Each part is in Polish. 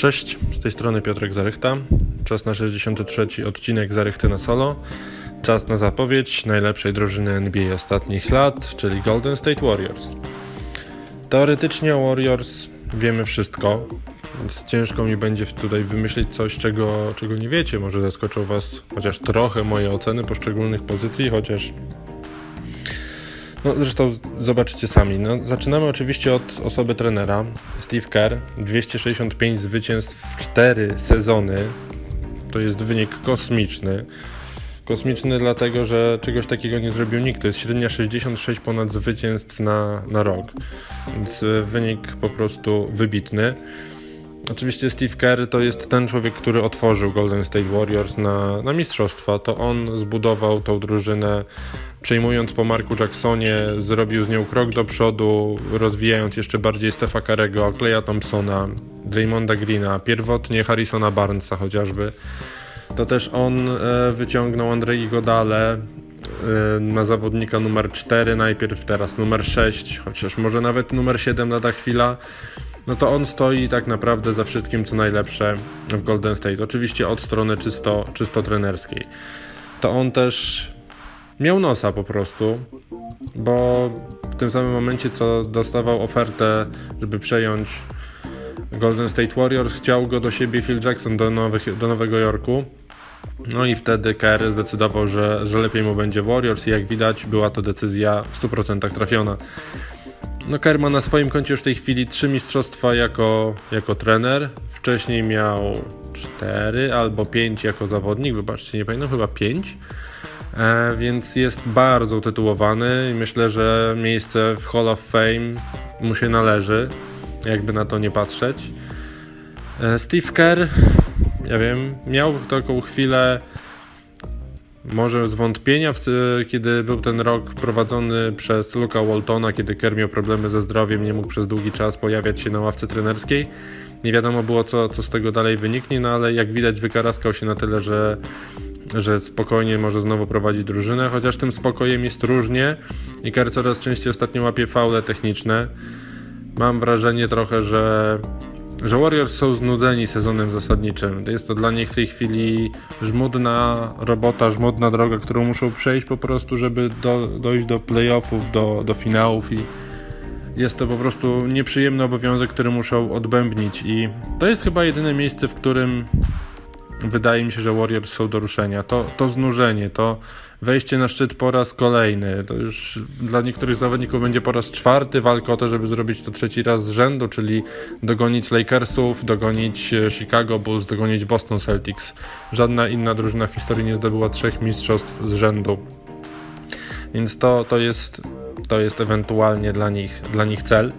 Cześć, z tej strony Piotrek Zarychta. Czas na 63. odcinek Zarychty na solo. Czas na zapowiedź najlepszej drużyny NBA ostatnich lat, czyli Golden State Warriors. Teoretycznie o Warriors wiemy wszystko, więc ciężko mi będzie tutaj wymyślić coś, czego nie wiecie. Może zaskoczą Was chociaż trochę moje oceny poszczególnych pozycji, chociaż zresztą zobaczycie sami. Zaczynamy oczywiście od osoby trenera. Steve Kerr, 265 zwycięstw w 4 sezony. To jest wynik kosmiczny. Kosmiczny dlatego, że czegoś takiego nie zrobił nikt. To jest średnia 66 ponad zwycięstw na rok. Więc wynik po prostu wybitny. Oczywiście Steve Kerr to jest ten człowiek, który otworzył Golden State Warriors na mistrzostwa. To on zbudował tą drużynę, przejmując po Marku Jacksonie, zrobił z nią krok do przodu, rozwijając jeszcze bardziej Stefa Curry'ego, Klaya Thompsona, Draymonda Greena, pierwotnie Harrisona Barnesa chociażby. To też on wyciągnął Andrei Iguodalę na zawodnika numer 4 najpierw, teraz numer 6, chociaż może nawet numer 7 lada chwila. No to on stoi tak naprawdę za wszystkim, co najlepsze w Golden State. Oczywiście od strony czysto trenerskiej. To on też miał nosa po prostu, bo w tym samym momencie, co dostawał ofertę, żeby przejąć Golden State Warriors, chciał go do siebie Phil Jackson do Nowego Jorku. No i wtedy Kerr zdecydował, że lepiej mu będzie Warriors i jak widać była to decyzja w 100% trafiona. No Kerr ma na swoim koncie już w tej chwili 3 mistrzostwa jako trener. Wcześniej miał 4 albo 5 jako zawodnik, wybaczcie, nie pamiętam, chyba 5. Więc jest bardzo utytułowany i myślę, że miejsce w Hall of Fame mu się należy, jakby na to nie patrzeć. Steve Kerr, ja wiem, miał taką chwilę może zwątpienia, kiedy był ten rok prowadzony przez Luka Waltona, kiedy Kerr miał problemy ze zdrowiem, nie mógł przez długi czas pojawiać się na ławce trenerskiej. Nie wiadomo było, co z tego dalej wyniknie, no ale jak widać wykaraskał się na tyle, że spokojnie może znowu prowadzić drużynę, chociaż tym spokojem jest różnie i Kerr coraz częściej ostatnio łapie faule techniczne. Mam wrażenie trochę, że Warriors są znudzeni sezonem zasadniczym. Jest to dla nich w tej chwili żmudna robota, żmudna droga, którą muszą przejść po prostu, żeby dojść do playoffów, do finałów i jest to po prostu nieprzyjemny obowiązek, który muszą odbębnić i to jest chyba jedyne miejsce, w którym wydaje mi się, że Warriors są do ruszenia. To znużenie, to wejście na szczyt po raz kolejny. To już dla niektórych zawodników będzie po raz 4. walka o to, żeby zrobić to 3. raz z rzędu, czyli dogonić Lakersów, dogonić Chicago Bulls, dogonić Boston Celtics. Żadna inna drużyna w historii nie zdobyła 3 mistrzostw z rzędu. Więc to jest ewentualnie dla nich cel.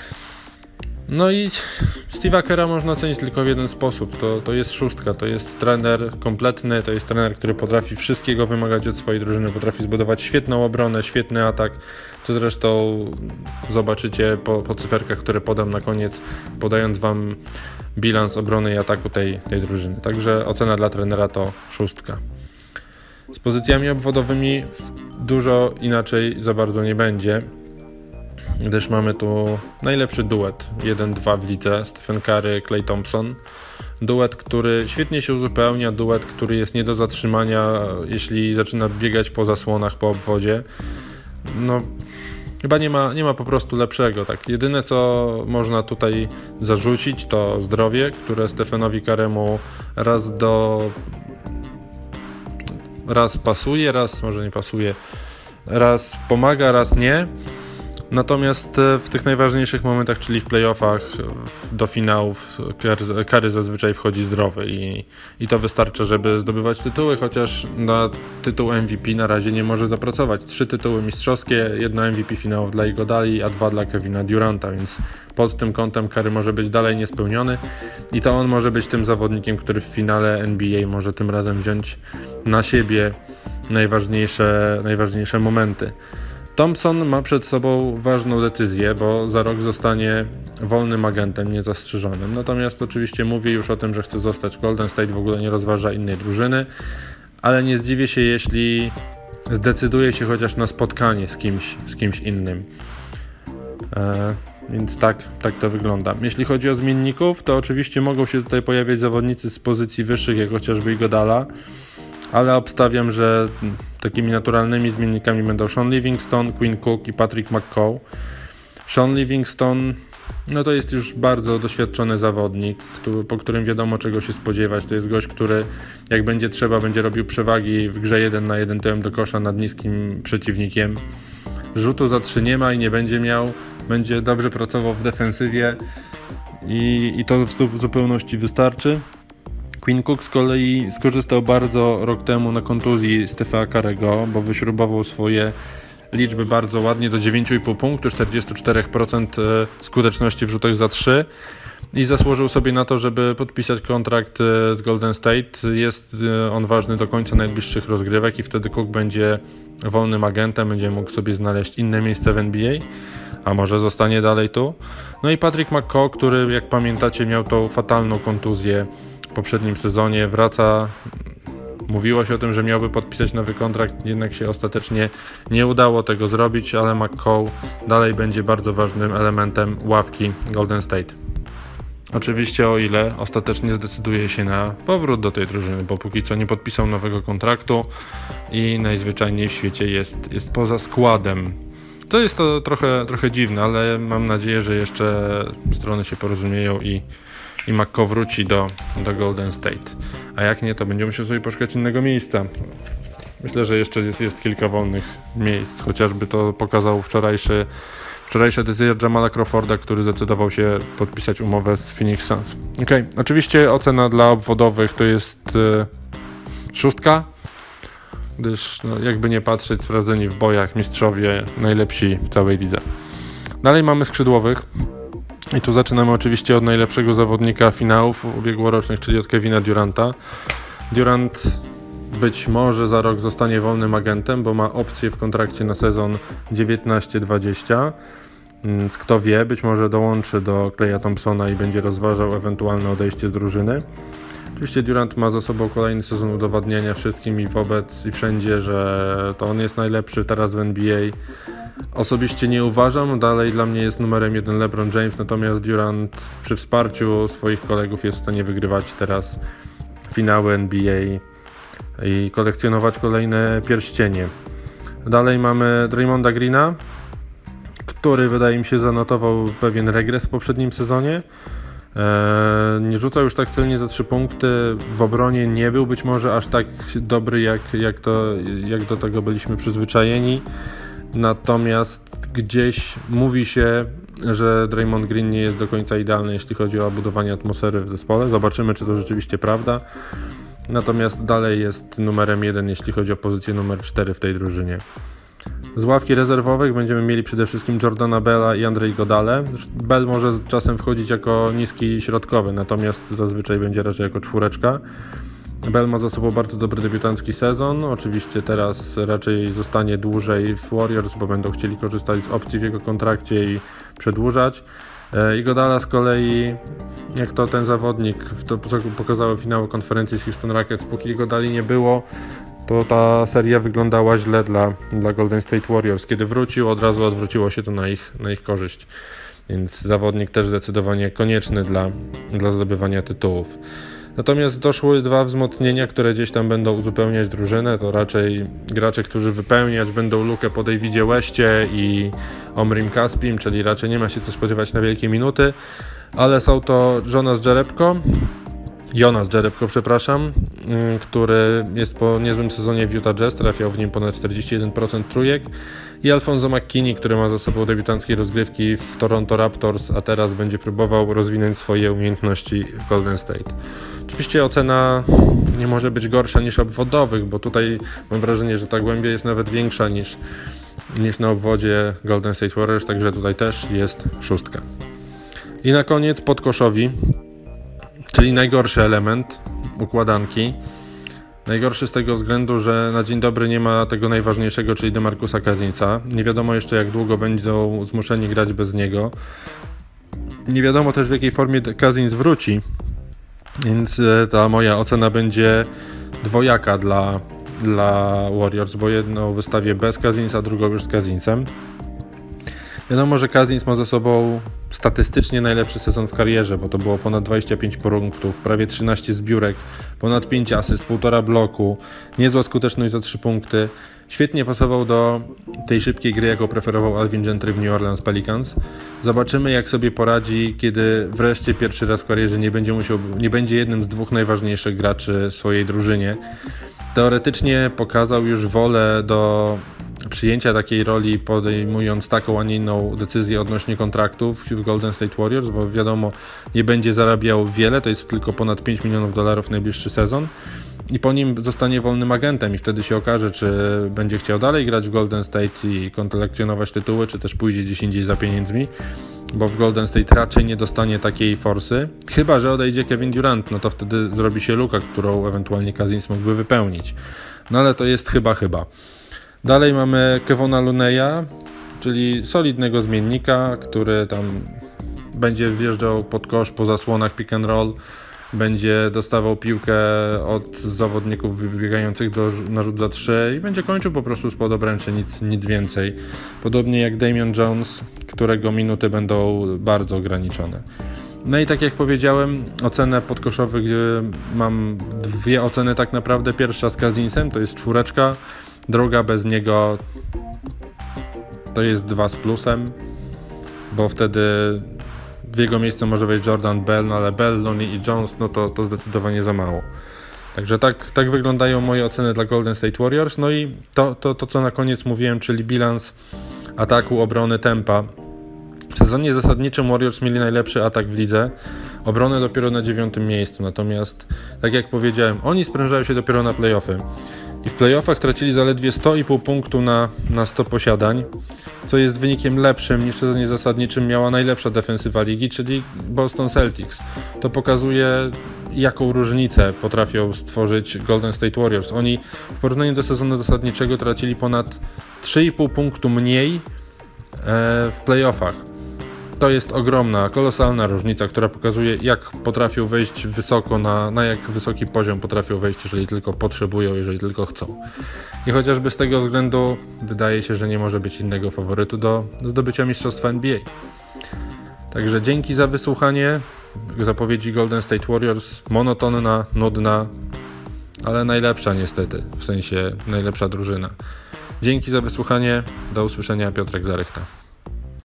No i Steve'a Kerra można ocenić tylko w jeden sposób. To jest szóstka, to jest trener kompletny, to jest trener, który potrafi wszystkiego wymagać od swojej drużyny, potrafi zbudować świetną obronę, świetny atak, co zresztą zobaczycie po cyferkach, które podam na koniec, podając Wam bilans obrony i ataku tej drużyny. Także ocena dla trenera to 6. Z pozycjami obwodowymi dużo inaczej za bardzo nie będzie, gdyż mamy tu najlepszy duet 1-2 w lidze, Stephen Curry, Klay Thompson. Duet, który świetnie się uzupełnia, duet, który jest nie do zatrzymania, jeśli zaczyna biegać po zasłonach, po obwodzie. No, chyba nie ma po prostu lepszego. Tak. Jedyne, co można tutaj zarzucić, to zdrowie, które Stephenowi Curry'emu raz pasuje, raz może nie pasuje, raz pomaga, raz nie. Natomiast w tych najważniejszych momentach, czyli w playoffach, do finałów, Curry zazwyczaj wchodzi zdrowy i to wystarcza, żeby zdobywać tytuły, chociaż na tytuł MVP na razie nie może zapracować. 3 tytuły mistrzowskie, 1 MVP finałów dla Iguodali, a 2 dla Kevina Duranta, więc pod tym kątem Curry może być dalej niespełniony i to on może być tym zawodnikiem, który w finale NBA może tym razem wziąć na siebie najważniejsze momenty. Thompson ma przed sobą ważną decyzję, bo za rok zostanie wolnym agentem, niezastrzeżonym. Natomiast oczywiście mówi już o tym, że chce zostać. Golden State w ogóle nie rozważa innej drużyny, ale nie zdziwię się, jeśli zdecyduje się chociaż na spotkanie z kimś innym. Więc tak to wygląda. Jeśli chodzi o zmienników, to oczywiście mogą się tutaj pojawiać zawodnicy z pozycji wyższych, jak chociażby Iguodala, ale obstawiam, że takimi naturalnymi zmiennikami będą Sean Livingston, Quinn Cook i Patrick McCaw. Sean Livingston to jest już bardzo doświadczony zawodnik, po którym wiadomo czego się spodziewać. To jest gość, który jak będzie trzeba, będzie robił przewagi w grze 1 na 1 tyłem do kosza nad niskim przeciwnikiem. Rzutu za 3 nie ma i nie będzie miał. Będzie dobrze pracował w defensywie i to w zupełności wystarczy. Quinn Cook z kolei skorzystał bardzo rok temu na kontuzji Stephena Curry'ego, bo wyśrubował swoje liczby bardzo ładnie do 9,5 punktu, 44% skuteczności w rzutach za 3 i zasłużył sobie na to, żeby podpisać kontrakt z Golden State. Jest on ważny do końca najbliższych rozgrywek i wtedy Cook będzie wolnym agentem, będzie mógł sobie znaleźć inne miejsce w NBA, a może zostanie dalej tu. No i Patrick McCaw, który jak pamiętacie miał tą fatalną kontuzję w poprzednim sezonie, wraca. Mówiło się o tym, że miałby podpisać nowy kontrakt, jednak się ostatecznie nie udało tego zrobić, ale McCaw dalej będzie bardzo ważnym elementem ławki Golden State. Oczywiście o ile ostatecznie zdecyduje się na powrót do tej drużyny, bo póki co nie podpisał nowego kontraktu i najzwyczajniej w świecie jest poza składem. To jest to trochę dziwne, ale mam nadzieję, że jeszcze strony się porozumieją i McCaw wróci do Golden State. A jak nie, to będzie musiał sobie poszukać innego miejsca. Myślę, że jeszcze jest kilka wolnych miejsc, chociażby to pokazał wczorajsza decyzja Jamala Crawforda, który zdecydował się podpisać umowę z Phoenix Suns. Oczywiście ocena dla obwodowych to jest 6, gdyż jakby nie patrzeć, sprawdzeni w bojach, mistrzowie, najlepsi w całej lidze. Dalej mamy skrzydłowych. I tu zaczynamy oczywiście od najlepszego zawodnika finałów ubiegłorocznych, czyli od Kevina Duranta. Durant być może za rok zostanie wolnym agentem, bo ma opcję w kontrakcie na sezon 19-20. Więc kto wie, być może dołączy do Klaya Thompsona i będzie rozważał ewentualne odejście z drużyny. Oczywiście Durant ma za sobą kolejny sezon udowadniania wszystkim i wobec i wszędzie, że to on jest najlepszy teraz w NBA. Osobiście nie uważam, dalej dla mnie jest numerem 1 LeBron James, natomiast Durant przy wsparciu swoich kolegów jest w stanie wygrywać teraz finały NBA i kolekcjonować kolejne pierścienie. Dalej mamy Draymonda Greena, który wydaje mi się zanotował pewien regres w poprzednim sezonie. Nie rzucał już tak celnie za 3 punkty, w obronie nie był być może aż tak dobry jak do tego byliśmy przyzwyczajeni. Natomiast gdzieś mówi się, że Draymond Green nie jest do końca idealny, jeśli chodzi o budowanie atmosfery w zespole. Zobaczymy, czy to rzeczywiście prawda. Natomiast dalej jest numerem 1, jeśli chodzi o pozycję numer 4 w tej drużynie. Z ławki rezerwowych będziemy mieli przede wszystkim Jordana Bella i Andre Iguodalę. Bell może czasem wchodzić jako niski środkowy, natomiast zazwyczaj będzie raczej jako 4. Bell ma za sobą bardzo dobry debiutancki sezon. Oczywiście teraz raczej zostanie dłużej w Warriors, bo będą chcieli korzystać z opcji w jego kontrakcie i przedłużać. Iguodala z kolei, jak to ten zawodnik, to pokazały finały konferencji z Houston Rockets, póki Iguodali nie było, to ta seria wyglądała źle dla Golden State Warriors. Kiedy wrócił, od razu odwróciło się to na ich korzyść. Więc zawodnik też zdecydowanie konieczny dla zdobywania tytułów. Natomiast doszły 2 wzmocnienia, które gdzieś tam będą uzupełniać drużynę. To raczej gracze, którzy wypełniać będą lukę po Davidzie Westie i Omrim Caspim, czyli raczej nie ma się co spodziewać na wielkie minuty. Ale są to Jonas Jerebko, który jest po niezłym sezonie w Utah Jazz, trafiał w nim ponad 41% trójek, i Alfonso McKinney, który ma za sobą debiutanckie rozgrywki w Toronto Raptors, a teraz będzie próbował rozwinąć swoje umiejętności w Golden State. Oczywiście ocena nie może być gorsza niż obwodowych, bo tutaj mam wrażenie, że ta głębia jest nawet większa niż na obwodzie Golden State Warriors, także tutaj też jest 6. I na koniec podkoszowi, czyli najgorszy element układanki. Najgorszy z tego względu, że na dzień dobry nie ma tego najważniejszego, czyli DeMarcusa Cousinsa. Nie wiadomo jeszcze, jak długo będą zmuszeni grać bez niego. Nie wiadomo też, w jakiej formie Cousins wróci, więc ta moja ocena będzie dwojaka dla Warriors, bo jedną wystawię bez Cousinsa, drugą już z Cousinsem. Wiadomo, że Cousins ma za sobą statystycznie najlepszy sezon w karierze, bo to było ponad 25 punktów, prawie 13 zbiórek, ponad 5 asyst, 1,5 bloku, niezła skuteczność za 3 punkty. Świetnie pasował do tej szybkiej gry, jaką preferował Alvin Gentry w New Orleans Pelicans. Zobaczymy, jak sobie poradzi, kiedy wreszcie pierwszy raz w karierze nie będzie jednym z 2 najważniejszych graczy w swojej drużynie. Teoretycznie pokazał już wolę do przyjęcia takiej roli, podejmując taką, a nie inną decyzję odnośnie kontraktów w Golden State Warriors, bo wiadomo, nie będzie zarabiał wiele, to jest tylko ponad $5 milionów najbliższy sezon i po nim zostanie wolnym agentem i wtedy się okaże, czy będzie chciał dalej grać w Golden State i kolekcjonować tytuły, czy też pójdzie gdzieś indziej za pieniędzmi, bo w Golden State raczej nie dostanie takiej forsy, chyba że odejdzie Kevin Durant, no to wtedy zrobi się luka, którą ewentualnie Cousins mógłby wypełnić, no ale to jest chyba. Dalej mamy Kevona Looney'a, czyli solidnego zmiennika, który tam będzie wjeżdżał pod kosz po zasłonach pick and roll, będzie dostawał piłkę od zawodników wybiegających na rzut za 3 i będzie kończył po prostu spod obręczy, nic więcej. Podobnie jak Damian Jones, którego minuty będą bardzo ograniczone. No i tak jak powiedziałem, ocenę podkoszowych mam 2 oceny tak naprawdę. Pierwsza z Cousinsem to jest 4, druga bez niego to jest 2 z plusem, bo wtedy w jego miejsce może wejść Jordan Bell, no ale Bell, Looney i Jones, no to zdecydowanie za mało. Także tak wyglądają moje oceny dla Golden State Warriors. No i to co na koniec mówiłem, czyli bilans ataku, obrony, tempa. W sezonie zasadniczym Warriors mieli najlepszy atak w lidze, obronę dopiero na 9. miejscu, natomiast tak jak powiedziałem, oni sprężają się dopiero na playoffy. I w playoffach tracili zaledwie 100,5 punktu na 100 posiadań, co jest wynikiem lepszym niż w sezonie zasadniczym miała najlepsza defensywa ligi, czyli Boston Celtics. To pokazuje, jaką różnicę potrafią stworzyć Golden State Warriors. Oni w porównaniu do sezonu zasadniczego tracili ponad 3,5 punktu mniej w playoffach. To jest ogromna, kolosalna różnica, która pokazuje, jak potrafią wejść wysoko, na jak wysoki poziom potrafią wejść, jeżeli tylko potrzebują, jeżeli tylko chcą. I chociażby z tego względu wydaje się, że nie może być innego faworytu do zdobycia mistrzostwa NBA. Także dzięki za wysłuchanie zapowiedzi Golden State Warriors. Monotonna, nudna, ale najlepsza niestety, w sensie najlepsza drużyna. Dzięki za wysłuchanie, do usłyszenia, Piotrek Zarychta.